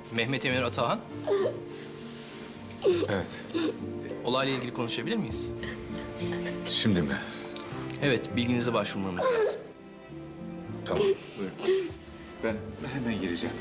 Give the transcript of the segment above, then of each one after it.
Mehmet Emir Atahan, Evet. olayla ilgili konuşabilir miyiz? Şimdi mi? Evet, bilginize başvurmamız lazım. Tamam. Buyurun. Ben hemen gireceğim.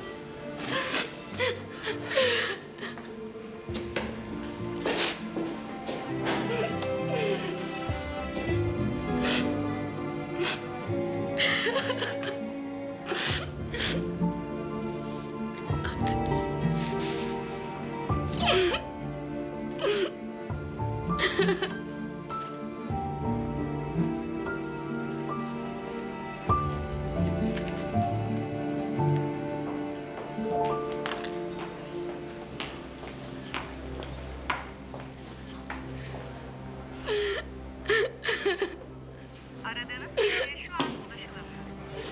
Aradığınız kişiye şu an ulaşılamıyor.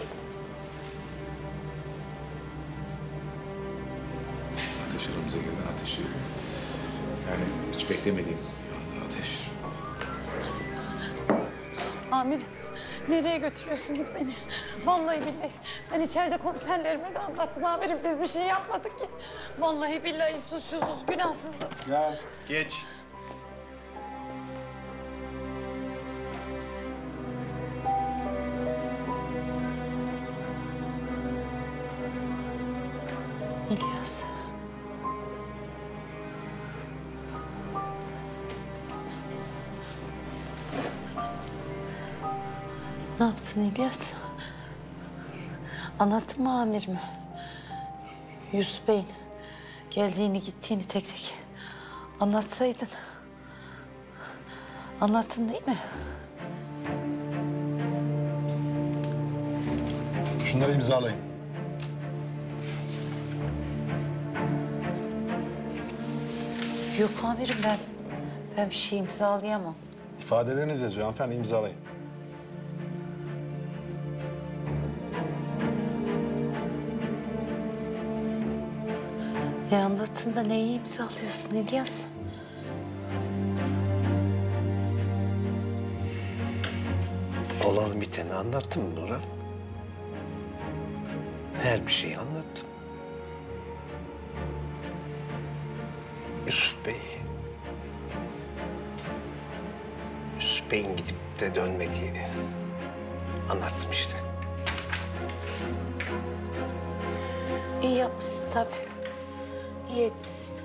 Ateş aramıza gelen ateşi... Yani hiç beklemediğim bir anda ateş. Amirim, nereye götürüyorsunuz beni? Vallahi billahi ben içeride komiserlerime de anlattım amirim. Biz bir şey yapmadık ki. Vallahi billahi suçsuzuz, günahsızız. Gel. Geç. İlyas. Ne yaptın İlyas? Anlattın mı amirime? Yusuf Bey'in geldiğini gittiğini tek tek anlatsaydın. Anlattın değil mi? Şunları imzalayın. Yok amirim ben bir şey imzalayamam. İfadeleriniz yazıyor hanımefendi, imzalayın. Ne anlattın da neyi imzalıyorsun İlyas? Olan biteni anlattım mı Nurhan? Her bir şeyi anlattım. Yusuf Bey... Yusuf Bey'in gidip de dönmediğini anlattım işte. İyi yapmışsın tabii. İyi etmişsin.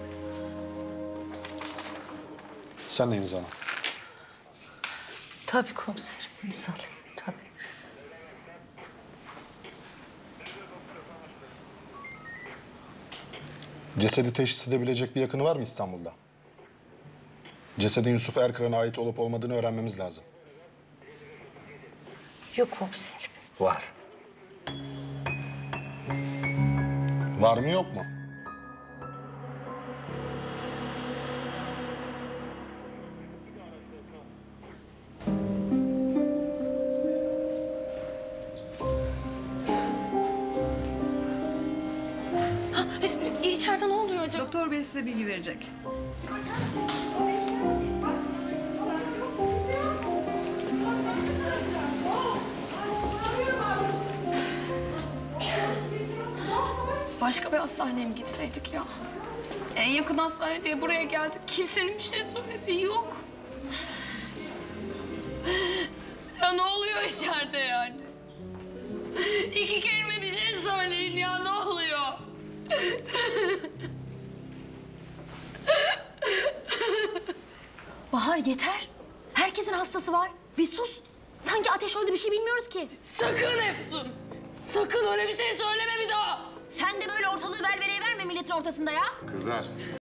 Sen de imzala. Tabii komiserim imzalayayım tabii. Cesedi teşhis edebilecek bir yakını var mı İstanbul'da? Cesedin Yusuf Erkıran'a ait olup olmadığını öğrenmemiz lazım. Yok komiserim. Var. Var mı yok mu? İçeride ne oluyor acaba? Doktor bey size bilgi verecek. Başka bir hastaneye mi gitseydik ya? En yakın hastane diye buraya geldik. Kimsenin bir şey söylediği yok. Ya ne oluyor içeride yani? İki kelime bir şey söyleyin ya, ne oluyor? Bahar yeter. Herkesin hastası var. Bir sus. Sanki Ateş öldü, bir şey bilmiyoruz ki. Sakın Efsun! Sakın öyle bir şey söyleme bir daha! Sen de böyle ortalığı velveleye verme milletin ortasında ya. Kızlar.